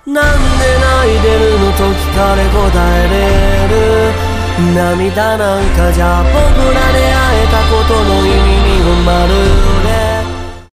なんで泣いてるのと聞かれ答えれる。涙なんかじゃ僕ら出会えた